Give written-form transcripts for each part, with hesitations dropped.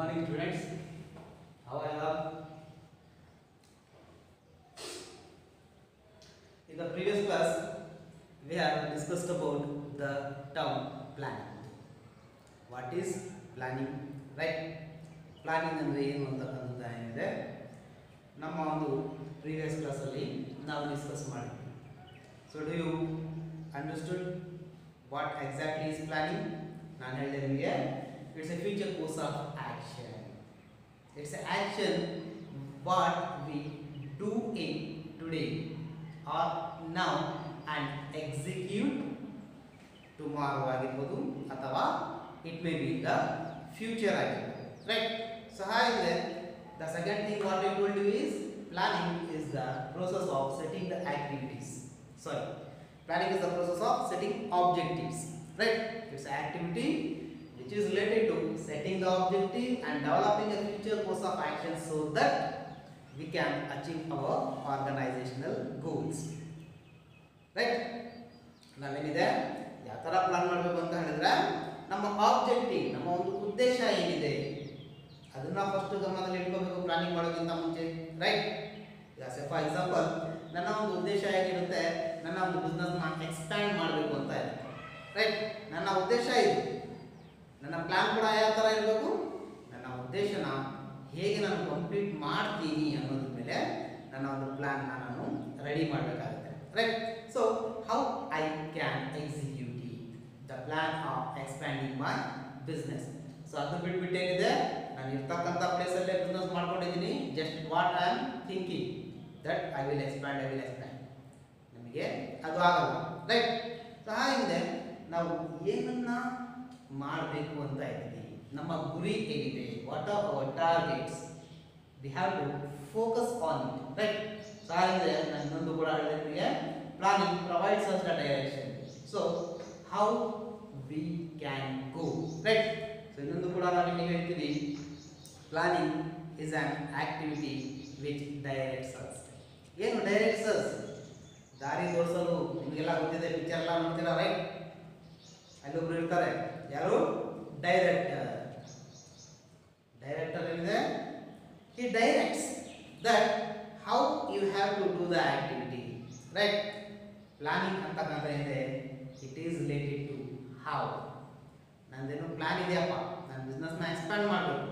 morning, students. How are you all? In the previous class, we have discussed about the term planning. What is planning? Right? Planning ಅಂದ್ರೆ ಏನು ಅಂತಕ್ಕಂಥದ್ದು ಏನಿದೆ ನಮ್ಮ ಒಂದು previous ಕ್ಲಾಸಲ್ಲಿ ನಾವು ಡಿಸ್ಕಸ್ ಮಾಡಿದ್ವಿ. So do you understood what exactly is planning? ನಾನು ಹೇಳಿದೆ ನಿಮಗೆ it's a future course of action. It's a action what we do in today or now and execute tomorrow ಆಗಿರ್ಬೋದು ಅಥವಾ it may be in the future ಆಗಿರ್ಬೋದು. Right? So ಹಾಗಿದ್ರೆ the second thing what we told you is planning is the process of setting the activities. Sorry, planning is the process of setting objectives. Right? It's an activity which is related to setting the objective and developing a future course of action so that we can achieve our organizational goals. Right? ನಾವೇನಿದೆ ಯಾವ ಥರ plan ಮಾಡಬೇಕು ಅಂತ ಹೇಳಿದ್ರೆ ನಮ್ಮ objective, ನಮ್ಮ ಒಂದು ಉದ್ದೇಶ ಏನಿದೆ ಅದನ್ನ ಫಸ್ಟ್ ಗಮನದಲ್ಲಿ ಇಟ್ಕೋಬೇಕು ಪ್ಲಾನಿಂಗ್ ಮಾಡೋಕ್ಕಿಂತ ಮುಂಚೆ. ರೈಟ್? ಈಗ ಫಾರ್ ಎಕ್ಸಾಂಪಲ್ ನನ್ನ ಒಂದು ಉದ್ದೇಶ ಏನಿರುತ್ತೆ, ನನ್ನ ಒಂದು ಬಿಸ್ನೆಸ್ನ ಎಕ್ಸ್ಪ್ಯಾಂಡ್ ಮಾಡಬೇಕು ಅಂತ ಇದೆ. ರೈಟ್? ನನ್ನ ಉದ್ದೇಶ ಇದು, ನನ್ನ ಪ್ಲಾನ್ ಕೂಡ ಯಾವ ಥರ ಇರಬೇಕು, ನನ್ನ ಉದ್ದೇಶನ ಹೇಗೆ ನಾನು ಕಂಪ್ಲೀಟ್ ಮಾಡ್ತೀನಿ ಅನ್ನೋದ್ರ ಮೇಲೆ ನನ್ನ ಒಂದು ಪ್ಲಾನ್ನ ನಾನು ರೆಡಿ ಮಾಡಬೇಕಾಗುತ್ತೆ. Right? So how I can execute the plan of expanding my business. ಸೊ ಅದು ಬಿಟ್ಬಿಟ್ಟು ಏನಿದೆ, ನಾನು ಇರ್ತಕ್ಕಂಥ ಪ್ಲೇಸಲ್ಲೇ ಬಿಸ್ನೆಸ್ ಮಾಡ್ಕೊಂಡಿದ್ದೀನಿ, just what I am thinking that I will expand ನಮಗೆ ಅದು ಆಗಲ್ಲ. ರೈಟ್? ಸೊ ಹಾಗಿದೆ ನಾವು ಏನನ್ನ ಮಾಡಬೇಕು ಅಂತ ಇದ್ದೀವಿ, ನಮ್ಮ ಗುರಿ ಏನಿದೆ, what are our targets, we have to focus on it. Right? So ಹಾಗಿದೆ ನಾನು ಇನ್ನೊಂದು ಕೂಡ ಹೇಳಿದ್ರೆ planning provides us the direction. So how we can go. Right? So ಇನ್ನೊಂದು ಕೂಡ ನಾವು ಇಲ್ಲಿ ಹೇಳ್ತೀವಿ, planning is an activity which directs us. ಏನು ಡೈರೆಕ್ಟ್ಸ್ ಅಸ್? ದಾರಿ ತೋರಿಸೋದು. ನಿಮಗೆಲ್ಲ ಗೊತ್ತಿದೆ, ಪಿಕ್ಚರ್ ಎಲ್ಲ ನೋಡ್ತೀರಾ. ರೈಟ್? ಅಲ್ಲೊಬ್ರು ಇರ್ತಾರೆ, ಯಾರು? ಡೈರೆಕ್ಟರ್. ಡೈರೆಕ್ಟರ್ ಏನಿದೆ, he directs that how you have to do the activity. Right? Planning ಅಂತಕ್ಕಂಥ ಏನಿದೆ, it is related to how. ನಂದೇನು ಪ್ಲಾನ್ ಇದೆಯಪ್ಪ, ನನ್ನ ಬಿಸ್ನೆಸ್ನ ಎಕ್ಸ್ಪ್ಯಾಂಡ್ ಮಾಡಬೇಕು.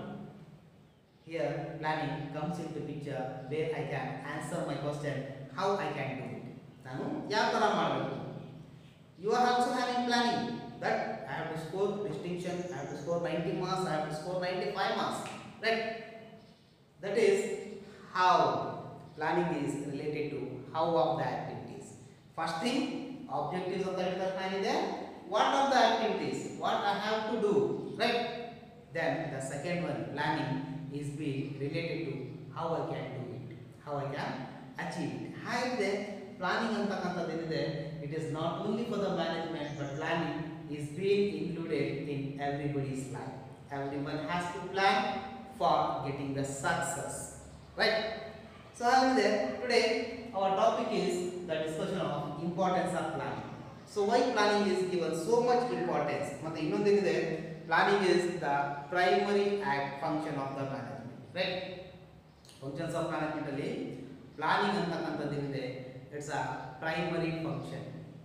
Here planning comes into picture where I can answer my question how I can do it. ನಾನು ಯಾವ ಥರ ಮಾಡಬೇಕು. You are also having planning that I have to score distinction, I have to score 90 marks, I have to score 95 marks. Right? That is how. Planning is related to how of the activities. First thing, objectives of the plan is there. What are the activities? What I have to do. Right? Then the second one, planning, is being related to how I can do it, how I can achieve it. ಹಾಗಿದೆ planning ಅಂತಕ್ಕಂಥದ್ದು ಏನಿದೆ, it is not only for the management but planning is being included in everybody's life. Everyone has to plan for getting the success. Right? So ಹಾಗಿದೆ today our topic is the discussion of importance of planning. So why planning is given so much importance. ಮತ್ತು ಇನ್ನೊಂದೇನಿದೆ, planning is the primary function of the management. Right? Functions of management ಅಲ್ಲಿ planning ಅಂತಕ್ಕಂಥದ್ದು ಏನಿದೆ, it's a primary function.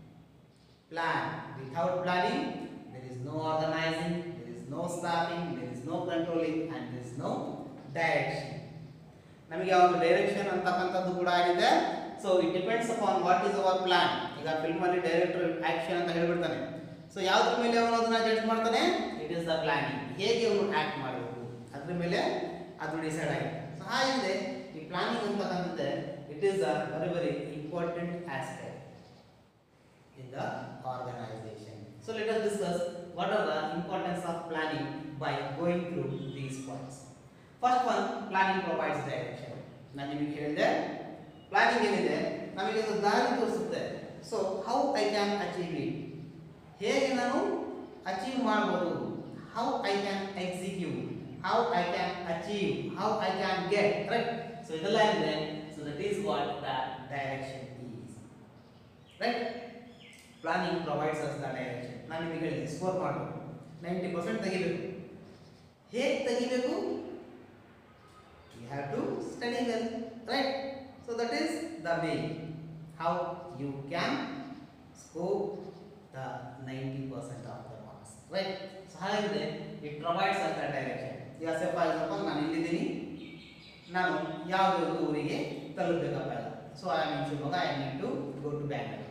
Plan. Without planning there is no organizing, there is no staffing, there is no controlling and there is no direction. ನಮಗೆ ಒಂದು direction ಅಂತಕ್ಕಂಥದ್ದು ಕೂಡ ಏನಿದೆ. So it depends upon what is our plan. ಈಗ ಫಿಲ್ಮಲ್ಲಿ director action ಅಂತ ಹೇಳ್ಬಿಡ್ತಾನೆ. So ಯಾವುದ್ರ ಮೇಲೆ ಅವನು ಅದನ್ನ ಜಡ್ಜ್ ಮಾಡ್ತಾನೆ, ಇಟ್ ಇಸ್ ದ ಪ್ಲಾನಿಂಗ್. ಹೇಗೆ ಅವನು ಆ್ಯಕ್ಟ್ ಮಾಡಬೇಕು ಅದ್ರ ಮೇಲೆ ಅದು ಡಿಸೈಡ್ ಆಗಿದೆ. ಸೊ ಹಾಗಿದೆ ಈ ಪ್ಲಾನಿಂಗ್ ಅಂತಕ್ಕಂಥದ್ದೇ it is a very very important aspect in the organisation. So let us discuss what are the importance of planning by going through these points. First one, planning provides direction. ನಾನು ನಿಮಗೆ ಹೇಳಿದೆ planning ಏನಿದೆ ನಮಗೆ ಒಂದು ದಾರಿ ತೋರಿಸುತ್ತೆ. So how I can achieve it, ಹೇಗೆ ನಾನು ಅಚೀವ್ ಮಾಡ್ಬೋದು, how I can execute, how I can achieve, how I can get. Right? So ಇದೆಲ್ಲ ಇದೆ. So that is what the direction is. Right? Planning provides us the direction. ನಾನು ನಿಮಗೆ ಹೇಳಿದೆ score ಮಾಡಬೇಕು, 90% ತೆಗಿಬೇಕು. ಹೇಗೆ ತೆಗಿಬೇಕು? You have to study well, right? So that is the way how you can score the 90% of the marks, right? So ಹಾಗಾದ್ರೆ it provides us the direction. ಈಗ say for example ನಾನು ಇಲ್ಲಿದ್ದೀನಿ, ನಾನು ಯಾವುದೋ ಒಂದು ಊರಿಗೆ ತಲುಪಬೇಕಪ್ಪ ಇಲ್ಲ. So I am in Shivamogga, I need to go to Bangalore,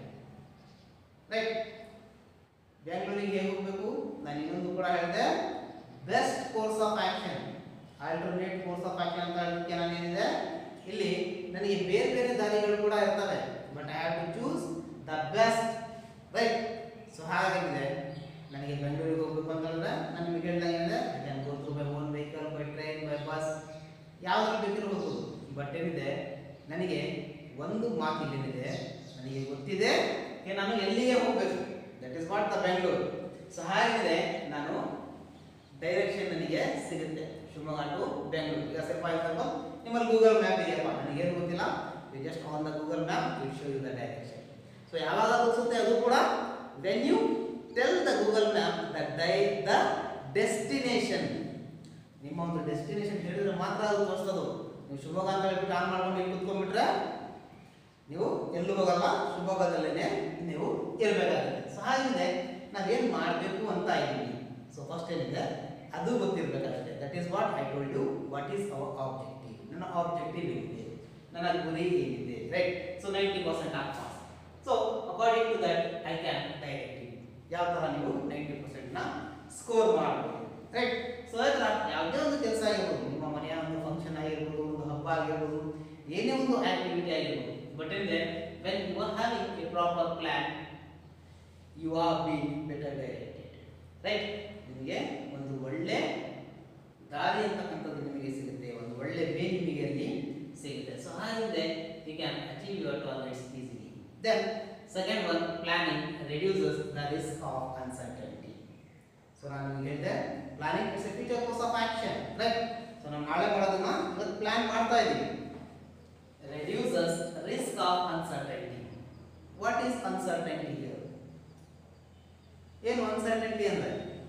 right? ಬ್ಯಾಂಗ್ಳೂರಿಗೆ ಹೇಗೆ ಹೋಗಬೇಕು? ನಾನು ಇನ್ನೊಂದು ಕೂಡ ಹೇಳಿದೆ, best course of action, alternate course of action ಅಂತ ಹೇಳಲಿಕ್ಕೆ ನಾನು ಏನಿದೆ ಇಲ್ಲಿ ನನಗೆ ಬೇರೆ ಬೇರೆ ದಾರಿಗಳು ಕೂಡ ಇರ್ತವೆ, but I have to choose the best, right? So ಹಾಗಾಗಿದೆ ನನಗೆ ಬೆಂಗಳೂರಿಗೆ ಹೋಗಬೇಕು ಅಂತಂದ್ರೆ ನಾನು ನಿಮಗೆ ಹೇಳಿದಾಗ ಏನಿದೆ, I can go through by own vehicle, by train, by bus, ಯಾವ್ದು ಬೇಕಿರಬಹುದು. ಬಟ್ ಏನಿದೆ ನನಗೆ ಒಂದು ಮಾತು ಇಲ್ಲೇನಿದೆ, ನನಗೆ ಗೊತ್ತಿದೆ ನಾನು ಎಲ್ಲಿಗೆ ಹೋಗಬೇಕು, that is what the Bengaluru. So ಹಾಗಿದೆ ನಾನು ಡೈರೆಕ್ಷನ್ ನನಗೆ ಸಿಗುತ್ತೆ, ಶಿವಮೊಗ್ಗ ಟು ಬೆಂಗಳೂರು. ಈಗ ಸ್ವಲ್ಪ ಎಕ್ಸಾಂಪಲ್ ನಿಮ್ಮಲ್ಲಿ ಗೂಗಲ್ ಮ್ಯಾಪ್ ಇದೆಯಪ್ಪ, ನನಗೇನು ಗೊತ್ತಿಲ್ಲ, you just on the Google map it show you the direction. So ಯಾವಾಗ ತೋರಿಸುತ್ತೆ ಅದು ಕೂಡ when you tell the Google map the destination, ನಿಮ್ಮ ಒಂದು ಡೆಸ್ಟಿನೇಷನ್ ಹೇಳಿದ್ರೆ ಮಾತ್ರ ಅದು ತೋರಿಸ್ತದು. ನೀವು ಶಿವಮೊಗ್ಗ ಅಂತ ಹೇಳ್ಬಿಟ್ಟು ಆನ್ ಮಾಡ್ಕೊಂಡು ಇಲ್ಲಿ ಕುತ್ಕೊಂಡ್ಬಿಟ್ರೆ ನೀವು ಎಲ್ಲೂ ಹೋಗಲ್ಲ, ಶಿವಮೊಗ್ಗದಲ್ಲೇ ನೀವು ಇರಬೇಕಾಗುತ್ತೆ. ಸೊ ಹಾಗಿದೆ ನಾವೇನು ಮಾಡಬೇಕು ಅಂತ ಇದ್ದೀವಿ. ಸೊ ಫಸ್ಟ್ ಏನಿದೆ ಅದು ಗೊತ್ತಿರಬೇಕಷ್ಟೇ. That is what I told you, what is our objective. ನನ್ನ ಆಬ್ಜೆಕ್ಟಿವ್ ಏನಿದೆ, ನನ್ನ ಗುರಿ ಏನಿದೆ, right? So 90% of pass. So according to that I can direct you, ಯಾವ ಥರ ನೀವು 90% ಸ್ಕೋರ್ ಮಾಡಬಹುದು, ರೈಟ್? ಸೊ ಅದರ ಯಾವುದೇ ಒಂದು ಕೆಲಸ ಆಗಿರ್ಬೋದು, ನಿಮ್ಮ ಮನೆಯ ಒಂದು ಫಂಕ್ಷನ್ ಆಗಿರ್ಬೋದು, ಒಂದು ಹಬ್ಬ ಆಗಿರ್ಬೋದು, ಏನೇ ಒಂದು ಆಕ್ಟಿವಿಟಿ ಆಗಿರ್ಬೋದು, ಬಟ್ ಅಂದ್ರೆ when you are having a proper plan, you are been better directed, right? ನಿಮಗೆ ಒಂದು ಒಳ್ಳೆ ದಾರಿ ಅಂತಕ್ಕಂಥದ್ದು ನಿಮಗೆ ಸಿಗುತ್ತೆ, ಒಂದು ಒಳ್ಳೆ ವೇ ನಿಮಗೆ ಅಲ್ಲಿ ಸಿಗುತ್ತೆ. ಸೊ ಹಾಗಿದೆ you can achieve your targets easily. Then second one, planning reduces the risk of uncertainty. So ನಾನು ನಿಮಗೆ ಹೇಳಿದೆ planning is a future course of action, right? So ನಾವು ನಾಳೆ ಮಾಡೋದನ್ನ ಇವತ್ತು ಪ್ಲಾನ್ ಮಾಡ್ತಾ ಇದ್ದೀವಿ. Reduces risk of uncertainty. What is uncertainty here? ಏನು ಅನ್ಸರ್ಟನಿಟಿ ಅಂದ್ರೆ?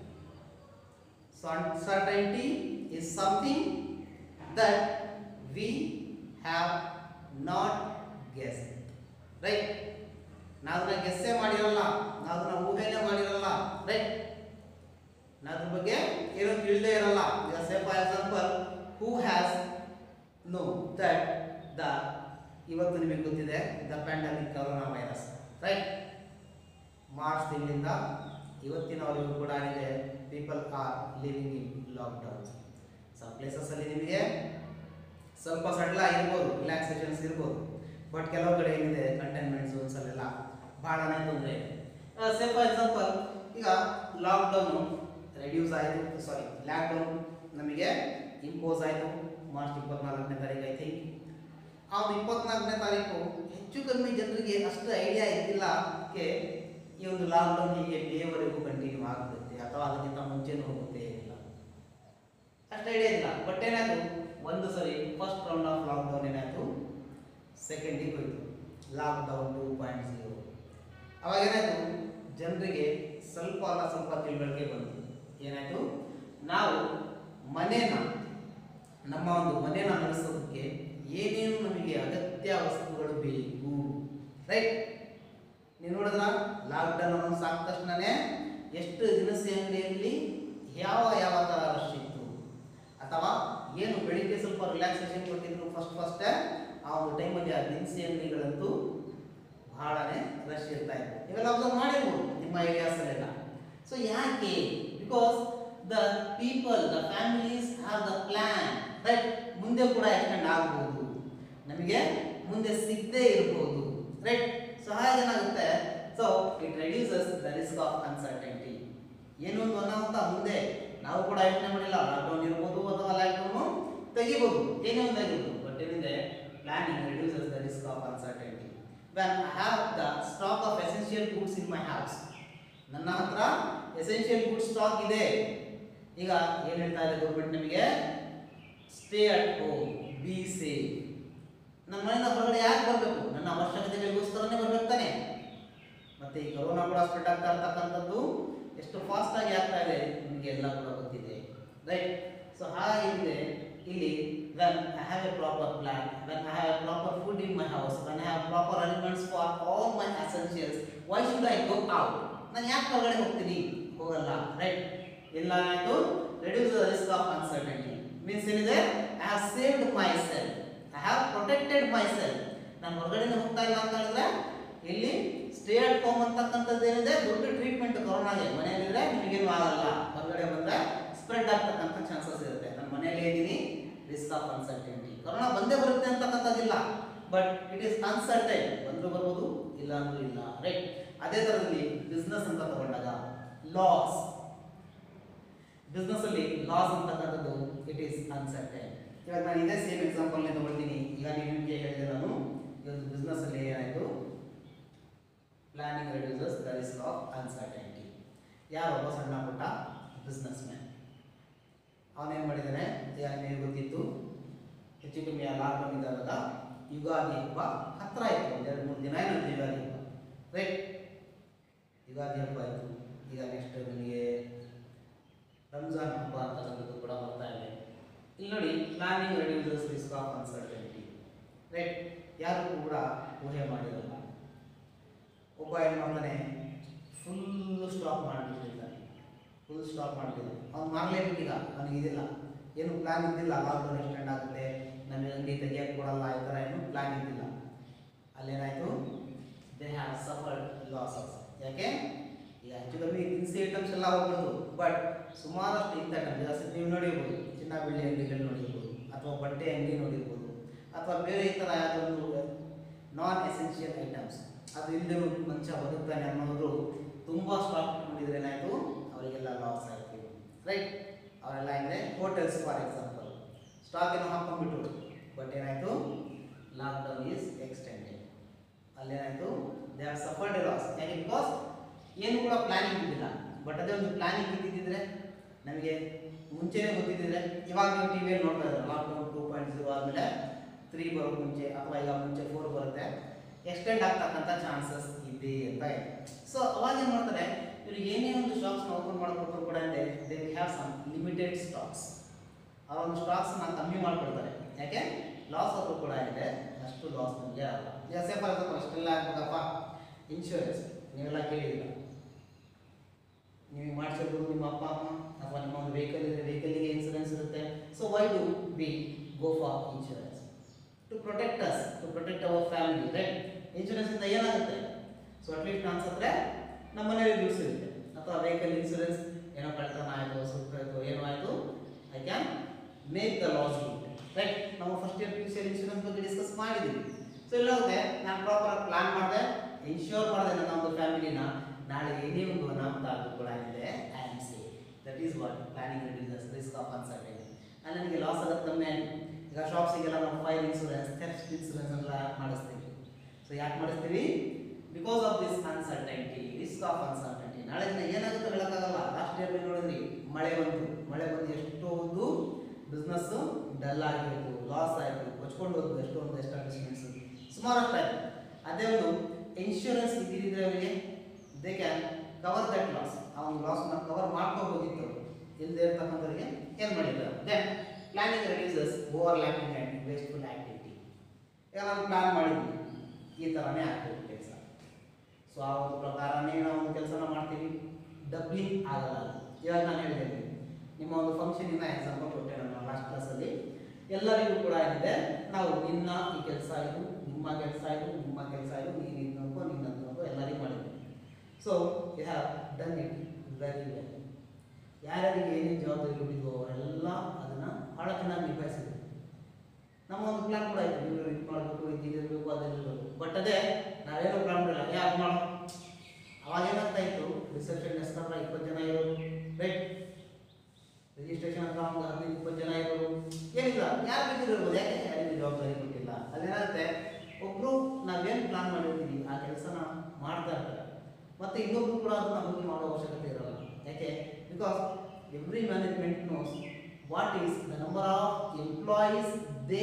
So uncertainty is something that we have not guessed, right? ನಾವು ಅದನ್ನ ಗೆಸ್ಸೇ ಮಾಡಿರಲ್ಲ, ನಾವು ಅದನ್ನ ಊಹೆನೇ ಮಾಡಿರಲ್ಲ, ರೈಟ್? ನಾವು ಅದ್ರ ಬಗ್ಗೆ ಏನೂ ತಿಳಿದೇ ಇರಲ್ಲ. ಈಗ say for example, who has know that the, ಇವತ್ತು ನಿಮಗೆ ಗೊತ್ತಿದೆ the pandemic corona virus, right? March ತಿಂಗಳಿಂದ ಇವತ್ತಿನವರೆಗೂ ಕೂಡ ಇದೆ people are living in lockdown. Some places ಅಲ್ಲಿ ನಿಮಗೆ ಸ್ವಲ್ಪ ಸಡ್ಲ ಇರ್ಬೋದು, ರಿಲ್ಯಾಕ್ಸೇಷನ್ಸ್ ಇರ್ಬೋದು, ಬಟ್ ಕೆಲವು ಕಡೆ ಏನಿದೆ ಕಂಟೈನ್ಮೆಂಟ್ ಝೋನ್ಸ್ ಅಲ್ಲೆಲ್ಲ ಬಹಳನೇ ತೊಂದರೆ ಇದೆ. ಸೇ ಫಾರ್ ಎಕ್ಸಾಂಪಲ್, ಈಗ ಲಾಕ್ಡೌನು ರೆಡ್ಯೂಸ್ ಆಯಿತು, ಲಾಕ್ಡೌನ್ ನಮಗೆ ಇಂಪೋಸ್ ಆಯಿತು ಮಾರ್ಚ್ 24ನೇ ತಾರೀಕು, ಐ ಥಿಂಕ್. ಆ 24ನೇ ತಾರೀಕು ಹೆಚ್ಚು ಕಮ್ಮಿ ಜನರಿಗೆ ಅಷ್ಟು ಐಡಿಯಾ ಇದ್ದಿಲ್ಲ ಈ ಒಂದು ಲಾಕ್ಡೌನ್ ಹೀಗೆ ಮೇವರೆಗೂ ಕಂಟಿನ್ಯೂ ಆಗುತ್ತೆ ಅಥವಾ ಅದಕ್ಕಿಂತ ಮುಂಚೆನೂ ಹೋಗುತ್ತೆ ಇಲ್ಲ, ಅಷ್ಟು ಐಡಿಯಾ ಇಲ್ಲ. ಬಟ್ ಏನಾಯ್ತು, ಒಂದು ಸರಿ ಫಸ್ಟ್ ರೌಂಡ್ ಆಫ್ ಲಾಕ್ಡೌನ್ ಏನಾಯ್ತು, ಸೆಕೆಂಡಿಗೆ ಹೋಯ್ತು ಲಾಕ್ಡೌನ್ 2.0. ಅವಾಗ ಏನಾಯ್ತು, ಜನರಿಗೆ ಸ್ವಲ್ಪ ಅಲ್ಲ ಸ್ವಲ್ಪ ತಿಳುವಳಿಕೆ ಬಂತು. ಏನಾಯ್ತು, ನಾವು ನಮ್ಮ ಒಂದು ಮನೇನ ನಡೆಸೋದಕ್ಕೆ ಏನೇನು ನಮಗೆ ಅಗತ್ಯ ವಸ್ತುಗಳು ಬೇಕು, ರೈಟ್? ನೀವು ನೋಡಿದ್ರ ಲಾಕ್ಡೌನ್ ಅನ್ನೋ ಸಾಕ ತಕ್ಷಣನೇ ಎಷ್ಟು ದಿನಸಿ ಅಂಗಡಿಯಲ್ಲಿ ಯಾವ ಥರ ರಶ್ ಇತ್ತು, ಅಥವಾ ಏನು ಬೆಳಿಗ್ಗೆ ಸ್ವಲ್ಪ ರಿಲ್ಯಾಕ್ಸೇಷನ್ ಕೊಟ್ಟಿದ್ರು ಫಸ್ಟ್ ಆ ಒಂದು ಟೈಮಲ್ಲಿ ಆ ದಿನಸಿ ಅಂಗಡಿಗಳಂತೂ ಬಹಳನೇ ರಶ್ ಇರ್ತಾ ಇತ್ತು. ಇವೆಲ್ಲ ಅಬ್ಸರ್ವ್ ಮಾಡಿರ್ಬೋದು ನಿಮ್ಮ ಏರಿಯಾಸಲ್ಲೆಲ್ಲ. ಸೊ ಯಾಕೆ? Because the people, the families have the plan, right? ಮುಂದೆ ಕೂಡ ಎಕ್ಸ್ಟೆಂಡ್ ಆಗ್ಬೋದು, ನಮಗೆ ಮುಂದೆ ಸಿಗದೇ ಇರ್ಬೋದು, ರೈಟ್? ಸೊ ಹಾಗೇನಾಗುತ್ತೆ, so it reduces the risk of uncertainty. ಏನು ಒಂದು ಅನಾಹುತ ಮುಂದೆ ನಾವು ಕೂಡ ಯೋಚನೆ ಮಾಡಿಲ್ಲ, ಲಾಕ್ಡೌನ್ ಇರ್ಬೋದು ಅಥವಾ ಲಾಕ್ಡೌನ್ ತೆಗಿಬೋದು, ಏನೇ ಒಂದು ಆಗಿರ್ಬೋದು, ಬಟ್ ಏನಿದೆ planning reduces the risk of uncertainty. When I have the stock of essential goods in my house, ನನ್ನ ಹತ್ರ ಎಸೆನ್ಷಿಯಲ್ ಗೂಡ್ಸ್ ಸ್ಟಾಕ್ ಇದೆ. ಈಗ ಏನು ಹೇಳ್ತಾ ಇದೆ ಗೌರ್ಮೆಂಟ್ ನಮಗೆ, stay at home, be safe. ನನ್ನ ಮನೆಯಿಂದ ಹೊರಗಡೆ ಯಾಕೆ ಬರಬೇಕು, ನನ್ನ ಅವಶ್ಯಕತೆಗಳಿಗೋಸ್ಕರನೇ ಬರ್ಬೇಕು ತಾನೆ. ಮತ್ತೆ ಈ ಕೊರೋನಾ ಕೂಡ ಸ್ಪ್ರೆಡ್ ಆಗ್ತಾ ಇರ್ತಕ್ಕಂಥದ್ದು ಎಷ್ಟು ಫಾಸ್ಟ್ ಆಗಿ ಆಗ್ತಾ ಇದೆ ನಿಮಗೆ ಎಲ್ಲ ಕೂಡ ಗೊತ್ತಿದೆ, ರೈಟ್? ಸೊ ಹಾಗಿದೆ ಇಲ್ಲಿ when I have a proper plan, when I have proper food in my house, when I have proper arrangements for all my essentials, why should I go out? ನಾನು ಯಾಕೆ ಹೊರಗಡೆ ಹೋಗ್ತೀನಿ? ಹೋಗಲ್ಲ, ರೈಟ್? ಇಲ್ಲ ಆಯಿತು, reduce the risk of uncertainty. Means ಏನಿದೆ, I have saved myself, I have protected myself. ನಾನು ಹೊರಗಡೆ ಹೋಗ್ತಾ ಇಲ್ಲ ಅಂತ ಹೇಳಿದ್ರೆ ಇಲ್ಲಿ ಸ್ಟೇ ಅಟ್ ಹೋಮ್ ಅಂತಕ್ಕಂಥದ್ದು ಏನಿದೆ ದೊಡ್ಡ ಟ್ರೀಟ್ಮೆಂಟ್ ಕೊರೋನಾಗೆ. ಮನೆಯಲ್ಲಿದ್ರೆ ನಿಮಗೇನು ಆಗಲ್ಲ, ಹೊರಗಡೆ ಬಂದರೆ ಸ್ಪ್ರೆಡ್ ಆಗ್ತಕ್ಕಂಥ ಚಾನ್ಸಸ್ ಇರುತ್ತೆ. ನಾನು ಮನೆಯಲ್ಲಿ ಇದ್ದೀನಿ, ರಿಸ್ಕ್ ಆಫ್ ಅನ್ಸರ್ಟೆನಿಟಿ. ಕೊರೋನಾ ಬಂದೇ ಬರುತ್ತೆ ಅಂತಕ್ಕಂಥದ್ದಿಲ್ಲ, ಬಟ್ ಇಟ್ ಈಸ್ ಅನ್ಸರ್ಟೈನ್. ಬಂದರೂ ಬರ್ಬೋದು, ಇಲ್ಲ ಅಂದ್ರೂ ಇಲ್ಲ, ರೈಟ್? ಅದೇ ಥರದಲ್ಲಿ ಬಿಸ್ನೆಸ್ ಅಂತ ತಗೊಂಡಾಗ ಲಾಸ್, ಬಿಸ್ನೆಸ್ ಅಲ್ಲಿ ಲಾಸ್ ಅಂತಕ್ಕಂಥದ್ದು ಇಟ್ ಈಸ್ ಅನ್ಸರ್ಟೈನ್. ಇವಾಗ ನಾನು ಇದೇ ಸೇಮ್ ಎಕ್ಸಾಂಪಲ್ನೇ ತಗೊಳ್ತೀನಿ. ಈಗ ನಿಮಗೆ ಹೇಳಿದೆ ನಾನು ಇವತ್ತು ಬಿಸ್ನೆಸ್ ಅಲ್ಲಿ ಏನಾಯಿತು, planning reduces the risk of uncertainty. ಯಾರೊಬ್ಬ ಸಣ್ಣ ಪುಟ್ಟ ಬಿಸ್ನೆಸ್ ಮ್ಯಾನ್, ಅವನೇನು ಮಾಡಿದ್ದಾನೆ, ನಿಮಗೆ ಗೊತ್ತಿತ್ತು, ಹೆಚ್ಚು ಕಮ್ಮಿ ಲಾಕ್ಡೌನ್ ಇದ್ದಾಗ ಯುಗಾದಿ ಹಬ್ಬ ಹತ್ತಿರ ಆಯಿತು, ಒಂದು 2-3 ದಿನ ಏನಂತ ಯುಗಾದಿ ಹಬ್ಬ, ರೈಟ್? ಯುಗಾದಿ ಹಬ್ಬ ಆಯಿತು. ಈಗ ನೆಕ್ಸ್ಟ್ ನನಗೆ ರಂಜಾನ್ ಹಬ್ಬ ಅಂತಕ್ಕಂಥದ್ದು ಕೂಡ ಬರ್ತಾ ಇದೆ. ಇಲ್ಲಿ ನೋಡಿ, planning reduces risk of uncertainty, right? ಯಾರು ಕೂಡ ಊಹೆ ಮಾಡಿರಲ್ಲ. ಒಬ್ಬ ಏನು ಮಾಡ್ತಾನೆ, ಫುಲ್ಲು ಸ್ಟಾಪ್ ಮಾಡಿಬಿಟ್ಟಿದ್ದಾನೆ, ಫುಲ್ ಸ್ಟಾಪ್ ಮಾಡಿಬಿಟ್ಟಿದ್ದಾನೆ. ಅವ್ನು ಮಾಡಲೇಬೇಕೀಗ, ಅವನಿಗೆ ಇದಿಲ್ಲ, ಏನು ಪ್ಲಾನ್ ಇದ್ದಿಲ್ಲ. ಲಾಕ್ಡೌನ್ ಎಕ್ಸ್ಟೆಂಡ್ ಆಗುತ್ತೆ, ನಮಗೆ ಅಂಗಡಿ ತೆಗಿಯಕ್ಕೆ ಕೊಡಲ್ಲ, ಈ ಥರ ಏನು ಪ್ಲಾನ್ ಇದ್ದಿಲ್ಲ. ಅಲ್ಲೇನಾಯಿತು, ದೇ ಹ್ಯಾವ್ ಸಫರ್ಡ್ ಲಾಸಸ್. ಯಾಕೆ? ಈಗ ಹೆಚ್ಚು ಕಮ್ಮಿ ದಿನಸಿ ಐಟಮ್ಸ್ ಎಲ್ಲ ಹೋಗ್ಬೋದು, ಬಟ್ ಸುಮಾರಷ್ಟು ಇಂಥ ಐಟಮ್ ಜಾಸ್ತಿ ನೀವು ನೋಡಿರ್ಬೋದು, ಚಿನ್ನ ಬೆಳ್ಳಿ ಅಂಗಡಿಗಳು ನೋಡಿರ್ಬೋದು, ಅಥವಾ ಬಟ್ಟೆ ಅಂಗಡಿ ನೋಡಿರ್ಬೋದು, ಅಥವಾ ಬೇರೆ ಈ ಥರ ಯಾವುದೊಂದು ನಾನ್ ಎಸೆನ್ಷಿಯಲ್ ಐಟಮ್ಸ್, ಅದು ಇಲ್ಲದೆ ಮನುಷ್ಯ ಬದುಕ್ತಾನೆ ಅನ್ನೋದು ತುಂಬ ಸ್ಟಾಕ್ ಮಾಡಿದ್ರೆ ಏನಾಯಿತು, ಅವರಿಗೆಲ್ಲ ಲಾಸ್ ಆಯಿತು, ರೈಟ್? ಅವರೆಲ್ಲ ಅಂದರೆ ಹೋಟೆಲ್ಸ್ ಫಾರ್ ಎಕ್ಸಾಂಪಲ್, ಸ್ಟಾಕ್ ಏನೋ ಹಾಕೊಂಡ್ಬಿಟ್ರು, ಬಟ್ ಏನಾಯಿತು, ಲಾಕ್ಡೌನ್ ಈಸ್ ಎಕ್ಸ್ಟೆಂಡೆಡ್. ಅಲ್ಲೇನಾಯಿತು, they have suffered a loss. ಯಾಕೆ? ಬಿಕಾಸ್ ಏನು ಕೂಡ ಪ್ಲಾನಿಂಗ್ ಇದ್ದಿಲ್ಲ. ಬಟ್ ಅದೇ ಒಂದು ಪ್ಲಾನಿಂಗ್ ಇದ್ದಿದ್ದರೆ, ನಮಗೆ ಮುಂಚೆನೇ ಗೊತ್ತಿದ್ದಿದ್ರೆ, ಇವಾಗ ನೀವು ಟಿ ವಿಯಲ್ಲಿ ನೋಡ್ತಾ ಇದ್ದಾರೆ ಲಾಕ್ಡೌನ್ 2.0 ಆದಮೇಲೆ 3 ಬರೋಕ್ಕೆ ಮುಂಚೆ, ಅಥವಾ ಈಗ ಮುಂಚೆ 4 ಬರುತ್ತೆ, ಎಕ್ಸ್ಟೆಂಡ್ ಆಗ್ತಕ್ಕಂಥ ಚಾನ್ಸಸ್ ಇದೆ ಅಂತ ಇದೆ. ಸೊ ಅವಾಗ ಏನು ಮಾಡ್ತಾರೆ, ಇವರು ಏನೇ ಒಂದು ಸ್ಟಾಕ್ಸ್ನ ಓಪನ್ ಮಾಡಿಕೊಟ್ರು ಕೂಡ ಇದೆ, they have some limited stocks. ಆ ಒಂದು ಸ್ಟಾಕ್ಸ್ನ ಕಮ್ಮಿ ಮಾಡಿಕೊಡ್ತಾರೆ. ಯಾಕೆ? ಲಾಸ್ ಆದರೂ ಕೂಡ ಇದೆ, ಅಷ್ಟು ಲಾಸ್ ನಮಗೆ ಆಗಲ್ಲ. ಈಗ ಸೇ ಫಾರ್ ಎಕ್ಸಾಂಪಲ್ ಅಷ್ಟೆಲ್ಲ ಆಗ್ಬೇಕಪ್ಪ, ಇನ್ಶೂರೆನ್ಸ್ ನೀವೆಲ್ಲ ಕೇಳಿದಿಲ್ಲ, ನೀವು ಮಾಡಿಸಿರ್ಬೋದು ನಿಮ್ಮ ಅಪ್ಪ ಅಮ್ಮ, ಅಥವಾ ನಿಮ್ಮ ಒಂದು ವೆಹಿಕಲ್ ಇದೆ, ವೆಹಿಕಲ್ಗೆ ಇನ್ಶೂರೆನ್ಸ್ ಇರುತ್ತೆ. So why do we go for insurance? To protect us, to protect our family, right? ಇನ್ಶೂರೆನ್ಸಿಂದ ಏನಾಗುತ್ತೆ? ಸೊ ಅಟ್ಲೀಸ್ಟ್ ಅನ್ಸುತ್ತೆ ನಮ್ಮ ಮನೆಯಲ್ಲಿ ಯೂಸ್ ಇರುತ್ತೆ. ಅಥವಾ ವೆಹಿಕಲ್ ಇನ್ಶೂರೆನ್ಸ್ ಏನೋ ಕಳ್ತನ ಆಯಿತು, ಸುತ್ತಾಯಿತು, ಏನೋ ಆಯಿತು, I can make the loss good, right? ನಾವು ಫಸ್ಟ್ ಇಯರ್ PUC ಇನ್ಶೂರೆನ್ಸ್ ಬಗ್ಗೆ ಡಿಸ್ಕಸ್ ಮಾಡಿದ್ದೀವಿ. ಸೊ ಇಲ್ಲಾಗುತ್ತೆ, ನಾನು ಪ್ರಾಪರ್ ಪ್ಲಾನ್ ಮಾಡಿದೆ, ಇನ್ಶೂರ್ ಮಾಡಿದೆ ನನ್ನ ಒಂದು ಫ್ಯಾಮಿಲಿನ, ನಾಳೆ ಏನೇ ಒಂದು ಅನಾಹುತ ಆದರೂ ಕೂಡ ಇದೆ, I am safe. That is what planning reduces risk of uncertainty. ಅಲ್ಲಿ ನನಗೆ ಲಾಸ್ ಆಗೋದು ಕಮ್ಮಿ ಆಯಿತು. ಈಗ ಶಾಪ್ಸಿಗೆಲ್ಲ ನಾವು ಫೈರ್ ಇನ್ಶೂರೆನ್ಸ್, ಥೆಫ್ಟ್ ಇನ್ಶೂರೆನ್ಸ್ ಎಲ್ಲ ಮಾಡಿಸ್ತೀವಿ. ಸೊ ಯಾಕೆ ಮಾಡಿಸ್ತೀವಿ? Because of this uncertainty, risk of uncertainty. ನಾಳೆ ದಿನ ಏನಾಗುತ್ತೆ ಹೇಳೋಕ್ಕಾಗಲ್ಲ. ಲಾಸ್ಟ್ ಇಯರ್ ನೋಡಿದ್ರಿ, ಮಳೆ ಬಂತು, ಮಳೆ ಬಂದು ಎಷ್ಟೊಂದು ಬಿಸ್ನೆಸ್ಸು ಡಲ್ ಆಗಿತ್ತು, ಲಾಸ್ ಆಯಿತು, ಕೊಚ್ಕೊಂಡು ಹೋದ್ರು ಎಷ್ಟೊಂದು ಎಸ್ಟಾಬ್ಲಿಷ್ಮೆಂಟ್ಸು, ಸುಮಾರಷ್ಟು ಆಯಿತು. ಅದೇ ಒಂದು ಇನ್ಶೂರೆನ್ಸ್ ಇದ್ದಿದ್ರೆ ಅವರಿಗೆ they can cover that loss. ಆ ಒಂದು ಲಾಸ್ನ ಕವರ್ ಮಾಡ್ಕೋಬೋದಿತ್ತು. ಇಲ್ಲದೆ ಇರ್ತಕ್ಕಂಥವ್ರಿಗೆ ಏನು ಮಾಡಿದ್ರು? Then planning reduces overlapping and wasteful activity. ಈಗ ನಾವು ಪ್ಲಾನ್ ಮಾಡಿದ್ವಿ, ಈ ಥರನೇ ಆಗ್ತದೆ ಕೆಲಸ. ಸೊ ಆ ಒಂದು ಪ್ರಕಾರನೇ ನಾವು ಒಂದು ಕೆಲಸನ ಮಾಡ್ತೀವಿ, ಡಬ್ಲಿಂಗ್ ಆಗಲ್ಲ. ಇವಾಗ ನಾನು ಹೇಳಿದ್ದೇನೆ, ನಿಮ್ಮ ಒಂದು ಫಂಕ್ಷನಿಂದ ಎಕ್ಸಾಂಪಲ್ ಕೊಟ್ಟೆ ನಾನು ಲಾಸ್ಟ್ ಕ್ಲಾಸಲ್ಲಿ. ಎಲ್ಲರಿಗೂ ಕೂಡ ಏನಿದೆ, ನಾವು ನಿನ್ನ ಈ ಕೆಲಸ ಇದು, ನಿಮ್ಮ ಕೆಲಸ ಇದು, ನಿಮ್ಮ ಕೆಲಸ ಇದು, ನೀನು ಇದು ನೋಡ್ಕೊ, ನೀನು ಅದು ನೋಡ್ಕೊ, ಎಲ್ಲರಿಗೂ ಮಾಡಿದ್ವಿ. So you have done it very well. ಯಾರ್ಯಾರಿಗೆ ಏನೇನು ಜವಾಬ್ದಾರಿ ಕೊಟ್ಟಿದ್ವೋ ಅವರೆಲ್ಲ ಅದನ್ನು ಭಾಳ ಚೆನ್ನಾಗಿ ನಿಭಾಯಿಸಿದ್ರು. ನಮ್ಮ ಒಂದು ಪ್ಲಾನ್ ಕೂಡ ಆಯಿತು, ನೀವು ಇದು ಮಾಡಬೇಕು, ಇದಿರಬೇಕು, ಅದಿರಬೇಕು. ಬಟ್ ಅದೇ ನಾವೇನೋ ಪ್ಲಾನ್ ಮಾಡಿಲ್ಲ, ಯಾರು ಮಾಡೋ. ಅವಾಗ ಏನಾಗ್ತಾ ಇತ್ತು, ರಿಸೆಪ್ಷನ್ ಎಷ್ಟು 20 ಜನ ಇರೋರು, ರೈಟ್? ರಿಜಿಸ್ಟ್ರೇಷನ್ ಹತ್ರ ಒಂದು 15-20 ಜನ ಇರೋರು, ಏನಿಲ್ಲ, ಯಾರು ಬೇಕಿರ್ಬೋದು. ಯಾಕೆ? ಯಾರಿಗೂ ಜವಾಬ್ದಾರಿ ಕೊಟ್ಟಿಲ್ಲ. ಅದೇನಾಗುತ್ತೆ, ಒಬ್ಬರು ನಾವೇನು ಪ್ಲಾನ್ ಮಾಡಿರ್ತೀವಿ ಆ ಕೆಲಸನ ಮಾಡ್ತಾ ಇರ್ತಾರೆ, ಮತ್ತು ಇನ್ನೊಬ್ರು ಕೂಡ ಅದನ್ನು ಅಭಿವೃದ್ಧಿ ಮಾಡೋ ಅವಶ್ಯಕತೆ ಇರೋಲ್ಲ. ಯಾಕೆ? Because every management knows what is the number of employees they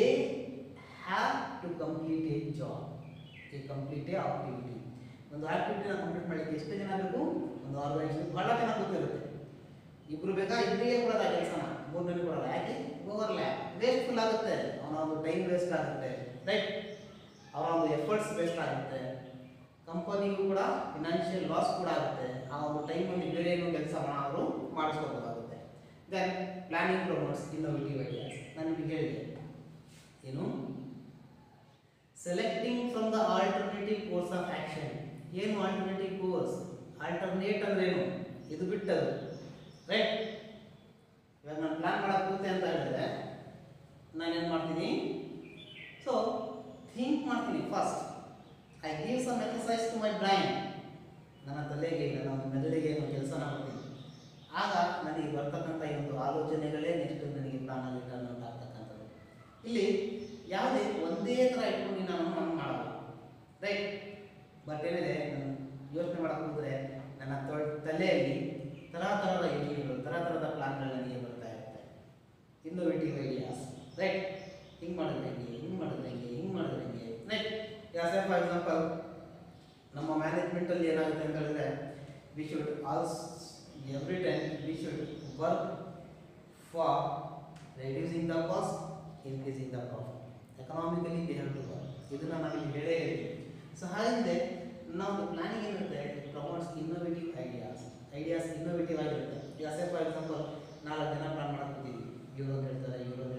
have to complete a job, complete a activity. ಒಂದು ಆಕ್ಟಿವಿಟಿನ ಕಂಪ್ಲೀಟ್ ಮಾಡಲಿಕ್ಕೆ ಎಷ್ಟು ಜನ ಬೇಕು? ಒಂದು ಆರ್ಗನೈಸೇಷನ್ ಭಾಳ ಚೆನ್ನಾಗಿ ಗೊತ್ತಿರುತ್ತೆ. ಇಬ್ರು ಬೇಕಾ ಇಬ್ಬರಿಗೆ ಕೊಡೋದ ಕೆಲಸನ, ಮೂರು ಜನ ಕೊಡೋಲ್ಲ. ಯಾಕೆ? ಓವರ್ಲ್ಯಾಪ್, ವೇಸ್ಟ್ಫುಲ್ ಆಗುತ್ತೆ, ಅವನ ಒಂದು ಟೈಮ್ ವೇಸ್ಟ್ ಆಗುತ್ತೆ, ರೈಟ್, ಅವನ ಒಂದು ಎಫರ್ಟ್ಸ್ ವೇಸ್ಟ್ ಆಗುತ್ತೆ, ಕಂಪನಿಗೂ ಕೂಡ ಫಿನಾನ್ಷಿಯಲ್ ಲಾಸ್ ಕೂಡ ಆಗುತ್ತೆ. ಆ ಒಂದು ಟೈಮಲ್ಲಿ ಬೇರೆ ಏನೋ ಕೆಲಸವನ್ನು ಅವರು ಮಾಡಿಸ್ಕೋಬೇಕಾಗುತ್ತೆ. Then planning promotes innovative ideas. ನಾನು ನಿಮಗೆ ಹೇಳಿದೆ ಏನು, selecting from the alternative course of action. ಏನು ಆಲ್ಟರ್ನೇಟಿವ್ ಕೋರ್ಸ್? ಆಲ್ಟರ್ನೇಟ್ ಅಂದ್ರೆ ಏನು? ಇದು ಬಿಟ್ಟದು, ರೈಟ್. ಇವಾಗ ನಾನು ಪ್ಲಾನ್ ಮಾಡಕ್ಕೆ ಕೂತೆ ಅಂತ ಹೇಳಿದ್ರೆ ನಾನೇನು ಮಾಡ್ತೀನಿ? ಸೊ ಥಿಂಕ್ ಮಾಡ್ತೀನಿ first. I give some exercise to my brain. ನನ್ನ ತಲೆಗೆ, ನನ್ನ ಒಂದು ಮೆದುಳಿಗೆ ಏನೋ ಕೆಲಸನ ಮಾಡ್ತೀನಿ. ಆಗ ನನಗೆ ಬರ್ತಕ್ಕಂಥ ಈ ಒಂದು ಆಲೋಚನೆಗಳೇ ನೆಕ್ಸ್ಟ್ ನನಗೆ ಪ್ಲಾನಲ್ಲಿ ಕನ್ವರ್ಟ್ ಆಗ್ತಕ್ಕಂಥದ್ದು. ಇಲ್ಲಿ ಯಾವುದೇ ಒಂದೇ ಥರ ಇಟ್ಕೊಂಡು ನಾನು ಮಾಡಲ್ಲ, ರೈಟ್. ಬಟ್ ಏನಿದೆ, ನಾನು ಯೋಚನೆ ಮಾಡಕ್ಕೆ ಹೋದರೆ ನನ್ನ ತಲೆಯಲ್ಲಿ ಥರದ ಯೋಚನೆಗಳು, ಥರದ ಪ್ಲಾನ್ಗಳು ನನಗೆ ಬರ್ತಾ ಇರುತ್ತೆ. Innovative ideas, right. ಹಿಂಗೆ ಮಾಡಿದ್ರೆ ಹೆಂಗೆ, ಹಿಂಗೆ ಮಾಡಿದ್ರೆ ಹೆಂಗೆ, ಹಿಂಗೆ ಮಾಡಿದ್ರೆ ಹೆಂಗೆ, ರೈಟ್. ಯಾಸ್ ಫಾರ್ ಎಕ್ಸಾಂಪಲ್, ನಮ್ಮ ಮ್ಯಾನೇಜ್ಮೆಂಟಲ್ಲಿ ಏನಾಗುತ್ತೆ ಅಂತ ಹೇಳಿದ್ರೆ, we should also every time we should work for reducing the cost, increasing the profit. Economically we have to work. ಇದನ್ನು ನಾವಿಲ್ಲಿ ಹೇಳೇ ಹೇಳ್ತೀವಿ. ಸೊ ಹಾಗೆ ನಾವು ಪ್ಲಾನಿಂಗ್ ಏನಿರುತ್ತೆ, ಪ್ರಮೋಟ್ಸ್ ಇನ್ನೋವೇಟಿವ್ ಐಡಿಯಾಸ್ ಇನ್ನೋವೇಟಿವ್ ಆಗಿರುತ್ತೆ. ಯಾಸ್ ಫಾರ್ ಎಕ್ಸಾಂಪಲ್, 4 ಜನ ಪ್ಲಾನ್ ಮಾಡ್ಕೊತೀವಿ, ಇವರು ಹೇಳ್ತಾರೆ,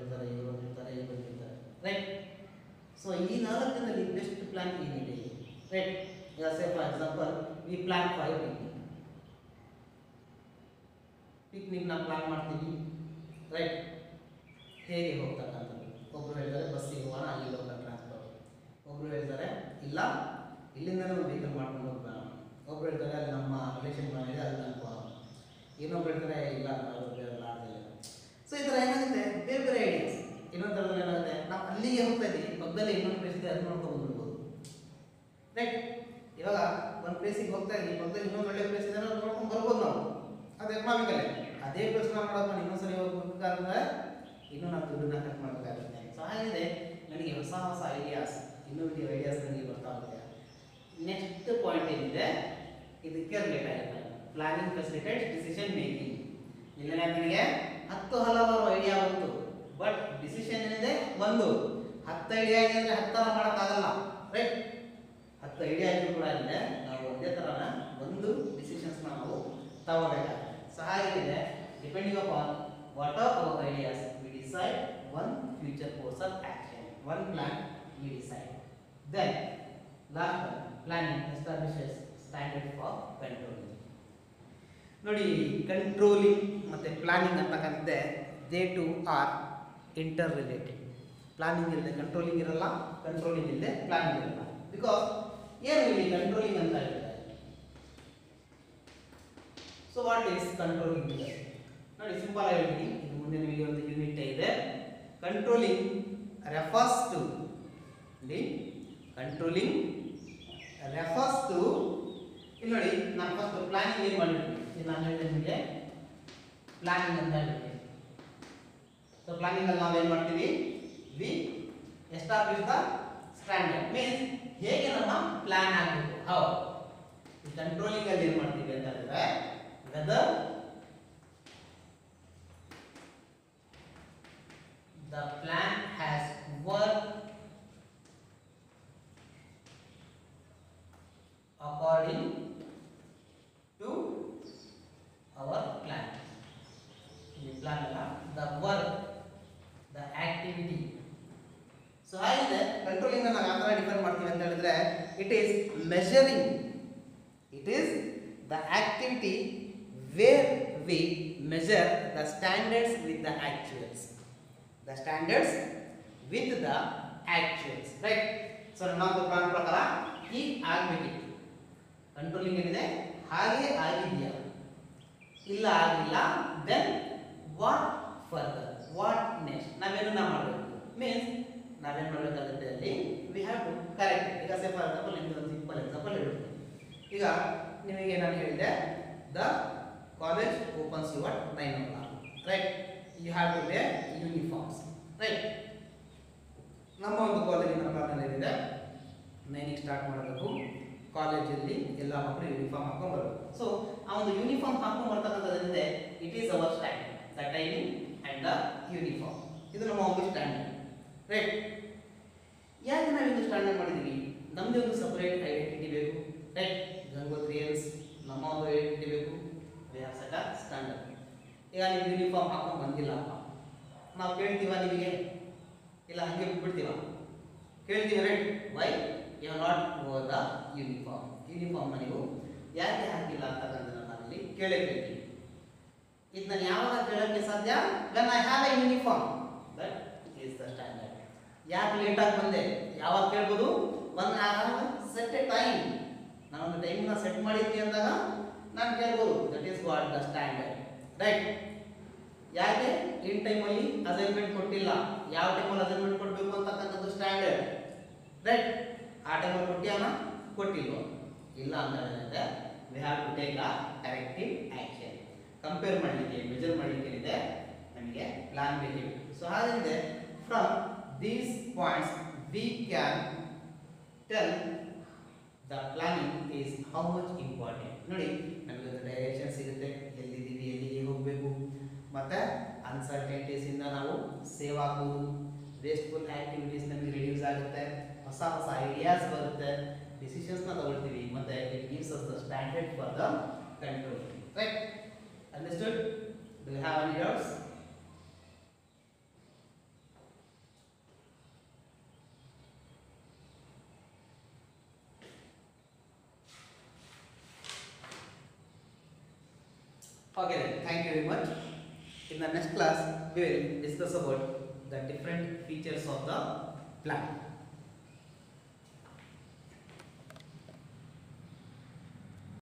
ರೈಟ್. ಸೊ ಈ 4 ಜನರಲ್ಲಿ ಬೆಸ್ಟ್ ಪ್ಲಾನ್ ಏನಿದೆ, right. As for example, we plan for ಪಿಕ್ನಿಕ್ನ ಪ್ಲಾನ್ ಮಾಡ್ತೀವಿ, ರೈಟ್. ಹೇಗೆ ಹೋಗ್ತಕ್ಕಂಥದ್ದು? ಒಬ್ಬರು ಹೇಳ್ತಾರೆ ಬಸ್ಸಿಗೆ ಹೋಗೋಣ, ಅಲ್ಲಿ ಲೋಕಲ್ ಟ್ರಾನ್ಸ್ಪೋರ್ಟ್. ಒಬ್ಬರು ಹೇಳ್ತಾರೆ ಇಲ್ಲ, ಇಲ್ಲಿಂದಲೇ ಒಂದು ವೆಹಿಕಲ್ ಮಾಡ್ಕೊಂಡು ಹೋಗೋಣ. ಒಬ್ರು ಹೇಳ್ತಾರೆ ಅಲ್ಲಿ ನಮ್ಮ ರಿಲೇಷನ್ ಮನೆಯಿದೆ, ಅಲ್ಲಿ ಅನ್ಕೋಣ. ಇನ್ನೊಬ್ರು ಹೇಳ್ತಾರೆ ಇಲ್ಲ, ನಾವು ಆಡ್ತಿಲ್ಲ. ಸೊ ಈ ಥರ ಏನಾಗುತ್ತೆ, ಬೇರೆ ಬೇರೆ ಐಡಿಯಾಸ್. ಇನ್ನೊಂದು ಥರದಲ್ಲಿ ಏನಾಗುತ್ತೆ, ನಾವು ಅಲ್ಲಿಗೆ ಹೋಗ್ತಾ ಇದ್ದೀವಿ, ಪಕ್ಕದಲ್ಲಿ ಇನ್ನೊಂದು ಪ್ಲೇಸ್ ಇದೆ, ಅದು ನೋಡ್ಕೊಂಡು ಬಂದ್ಬಿಡ್ಬೋದು, ರೈಟ್. ಇವಾಗ ಒಂದು ಪ್ಲೇಸಿಗೆ ಹೋಗ್ತಾ ಇದ್ದೀವಿ, ಪಕ್ಕದಲ್ಲಿ ಇನ್ನೊಂದು ಒಳ್ಳೆ ಪ್ಲೇಸ್ ಇದೆ, ಅದು ನೋಡ್ಕೊಂಡು ಬರ್ಬೋದು ನಾವು. ಅದು ಎಕನಾಮಿಕಲ್ಲೇ. ಅದೇ ಪ್ಲೇಸ್ ಮಾಡೋದು ನಾನು ಇನ್ನೊಂದ್ಸರಿ ಹೋಗ್ಬೇಕಾದ್ರೆ ಇನ್ನೂ ನಾನು ದುಡ್ಡನ್ನ ಕಟ್ ಮಾಡಬೇಕಾಗುತ್ತೆ. ಸೊ ಹಾಗಿದೆ, ನನಗೆ ಹೊಸ ಐಡಿಯಾಸ್, ಇನ್ನೋವೇಟಿವ್ ಐಡಿಯಾಸ್ ನನಗೆ ಬರ್ತಾ ಹೋಗುತ್ತೆ. ನೆಕ್ಸ್ಟ್ ಪಾಯಿಂಟ್ ಏನಿದೆ, ಇದಕ್ಕೆ ರಿಲೇಟ್ ಆಗುತ್ತೆ, ಪ್ಲಾನಿಂಗ್ ಫೆಸಿಲಿಟೇಟ್ಸ್ ಡಿಸಿಷನ್ ಮೇಕಿಂಗ್. ಇಲ್ಲಿ ನನಗೆ 10 ಹಲವಾರು ಐಡಿಯಾ ಬಂತು, ಬಟ್ ಡಿಸಿಷನ್ ಏನಿದೆ ಒಂದು. 10 ಐಡಿಯಾ ಇದೆ ಅಂದರೆ 10 ಮಾಡೋಕ್ಕಾಗಲ್ಲ, ರೈಟ್. 10 ಐಡಿಯಾ ಇದ್ರೂ ಕೂಡ ಇದೆ, ನಾವು ಒಂದೇ ಥರನ ಒಂದು ಡಿಸಿಷನ್ಸ್ನ ನಾವು ತಗೋಬೇಕಾಗುತ್ತೆ. ಸೊ ಹಾಗಿದೆ, depending upon what are our ideas we decide one future course of action, one plan we decide. Then last one, planning establishes standard for controlling. ನೋಡಿ, ಕಂಟ್ರೋಲಿಂಗ್ ಮತ್ತು ಪ್ಲಾನಿಂಗ್ ಅಂತಕ್ಕಂಥದ್ದೇ they two are interrelated. Planning ಇಲ್ಲದೆ controlling ಇರಲ್ಲ, controlling ಇಲ್ಲದೆ planning ಇರಲ್ಲ. Because ಏನು ಇಲ್ಲಿ controlling ಅಂತ ಹೇಳ್ತಾರೆ. So what is controlling? ನೋಡಿ, ಸಿಂಪಲ್ ಆಗಿ ಹೇಳ್ತೀನಿ, ಇದು ಮುಂದೆ ನಿಮಗೆ ಒಂದು ಯೂನಿಟ್ ಇದೆ. Controlling refers to, controlling refers to, ಇಲ್ಲಿ ನೋಡಿ, ನಾನು ಫಸ್ಟ್ ಪ್ಲಾನಿಂಗ್ ಏನು ಮಾಡಿರ್ತೀನಿ, ಇದು ನಾನು ಹೇಳಿದೆ ನಿಮಗೆ ಪ್ಲಾನಿಂಗ್ ಅಂತ ಹೇಳ್ತೀನಿ. ಸೊ ಪ್ಲಾನಿಂಗ್ ಅಲ್ಲಿ ನಾವು ಏನು ಮಾಡ್ತೀವಿ, we establish the standard, means ಹೇಗೆ ನಮ್ಮ ಪ್ಲಾನ್ ಆಗಬೇಕು, ಹೌ. ಈ ಕಂಟ್ರೋಲಿಂಗ್ ಅಲ್ಲಿ ಏನು ಮಾಡ್ತೀವಿ ಅಂತ ಹೇಳಿದ್ರೆ, whether the plan has worked according to our plan. The plan ಅಲ್ಲ, the work, the activity. So ಹಾಗಿದೆ, ಕಂಟ್ರೋಲಿಂಗ್ ನಾವು ಯಾವ ಥರ ಡಿಫೈನ್ ಮಾಡ್ತೀವಿ ಅಂತ ಹೇಳಿದ್ರೆ, it is measuring, it is the activity where we measure the standards with the actuals. The standards with the actuals, right? So ನಮ್ಮ plan ಪ್ರಕಾರ ಹೀಗೆ ಆಗಬೇಕಿತ್ತು. ಕಂಟ್ರೋಲಿಂಗ್ ಏನಿದೆ, ಹಾಗೆ ಆಗಿದೆಯಾ, ಇಲ್ಲ ಆಗಿಲ್ಲ, then what further, what next, ನಾವೇನು ಮಾಡಬೇಕು, ಮೀನ್ಸ್ ನಾವೇನು ಮಾಡಬೇಕಾಗುತ್ತೆ ಅಲ್ಲಿ, ವಿ ಹ್ಯಾವ್ ಟು ಕರೆಕ್ಟ್. ಈಗ ಸೇ ಫಾರ್ ಎಕ್ಸಾಂಪಲ್, ನಿಮಗೆ ಒಂದು ಸಿಂಪಲ್ ಎಕ್ಸಾಂಪಲ್ ಹೇಳ್ತೀನಿ. ಈಗ ನಿಮಗೆ ನಾನು ಹೇಳಿದೆ, the college opens you at 9 o'clock, right? You have to wear uniforms, right? ನಮ್ಮ ಒಂದು ಕಾಲೇಜಿನ ಪ್ಲಾನ್ ಏನಿದೆ, 9ಗೆ ಸ್ಟಾರ್ಟ್ ಮಾಡಬೇಕು, ಕಾಲೇಜಲ್ಲಿ ಎಲ್ಲ ಮಕ್ಕಳು ಯೂನಿಫಾರ್ಮ್ ಹಾಕೊಂಡು ಬರಬೇಕು. ಸೊ ಆ ಒಂದು ಯೂನಿಫಾರ್ಮ್ ಹಾಕೊಂಡು ಬರ್ತಕ್ಕಂಥದ್ರಿಂದ ಇಟ್ ಈಸ್ ಅವರ್ ಯೂನಿಫಾರ್ಮ್. ಇದು ನಮ್ಮ ಒಂದು ಸ್ಟ್ಯಾಂಡರ್ಡ್, ರೈಟ್? ಯಾಕೆ ನಾವು ಇದು ಸ್ಟ್ಯಾಂಡರ್ಡ್ ಮಾಡಿದ್ದೀವಿ? ನಮ್ಮದೇ ಒಂದು ಸಪರೇಟ್ ಐಡೆಂಟಿಟಿ ಬೇಕು, ರೈಟ್? ಗಂಗೋತ್ರಿಯನ್ಸ್ ನಮ್ಮ ಒಂದು ಐಡೆಂಟಿಟಿ ಬೇಕು, we have set a standard. ಈಗ ನೀವು ಯೂನಿಫಾರ್ಮ್ ಹಾಕೊಂಡು ಬಂದಿಲ್ಲಪ್ಪ, ನಾವು ಕೇಳ್ತೀವ ನಿಮಗೆ? ಇಲ್ಲ, ಹಂಗೆ ಬಿಟ್ಬಿಡ್ತೀವ? ಕೇಳ್ತೀವಿ, right? Why you have not wore the uniform? ಯೂನಿಫಾರ್ಮ್ನ ನೀವು ಯಾಕೆ ಹಾಕಿಲ್ಲ ಅಂತಕ್ಕಂಥದ್ದನ್ನು ನಾವಿಲ್ಲಿ ಕೇಳ್ತೀವಿ. ಇದನ್ನ ಯಾವಾಗ ಕೇಳಕ್ಕೆ ಸಾಧ್ಯ? When I have a uniform, that is the standard. ಯಾಕೆ ಲೇಟಾಗಿ ಬಂದೆ ಯಾವಾಗ ಕೇಳ್ಬೋದು? One I have set a time, ನಾನೊಂದು ಟೈಮ್ನ ಸೆಟ್ ಮಾಡಿದ್ವಿ ಅಂದಾಗ ನಾನು ಕೇಳ್ಬೋದು, that is what the standard, right? ಯಾಕೆ ಇನ್ ಟೈಮಲ್ಲಿ ಅಸೈನ್ಮೆಂಟ್ ಕೊಟ್ಟಿಲ್ಲ, ಯಾವ ಟೈಮಲ್ಲಿ ಅಸೈನ್ಮೆಂಟ್ ಕೊಡಬೇಕು ಅಂತಕ್ಕಂಥದ್ದು ಸ್ಟ್ಯಾಂಡರ್ಡ್, ರೈಟ್? ಆ ಟೈಮಲ್ಲಿ ಕೊಟ್ಟಿಯಾನ ಕೊಟ್ಟಿಲ್ವ? ಇಲ್ಲ ಅಂತ ಹೇಳಿದ್ರೆ we have to take a corrective action. Compare ಮಾಡಲಿಕ್ಕೆ, ಮೆಜರ್ ಮಾಡಲಿಕ್ಕೆ ಇದೆ ನಮಗೆ ಪ್ಲಾನ್ ಬೇಕಿದೆ. ಸೊ ಹಾಗಾಗಿ from these points we can tell the planning is how much important. ನೋಡಿ, ನಮಗೆ ಒಂದು ಡೈರೆಕ್ಷನ್ ಸಿಗುತ್ತೆ, ಎಲ್ಲಿದ್ದೀವಿ, ಎಲ್ಲಿಗೆ ಹೋಗಬೇಕು, ಮತ್ತು ಅನ್ಸರ್ಟೆಂಟೀಸಿಂದ ನಾವು ಸೇವ್ ಆಗ್ಬೋದು, ವೇಸ್ಟ್ಫುಲ್ ಆ್ಯಕ್ಟಿವಿಟೀಸ್ ನಮಗೆ ರಿಡ್ಯೂಸ್ ಆಗುತ್ತೆ, ಹೊಸ ಹೊಸ ಐಡಿಯಾಸ್ ಬರುತ್ತೆ, ಡಿಸಿಷನ್ಸ್ನ ತಗೊಳ್ತೀವಿ, ಮತ್ತು it gives us the standard for the control, right? Understood? Do you have any doubts? Okay then, thank you very much. In the next class, we will discuss about the different features of the plan.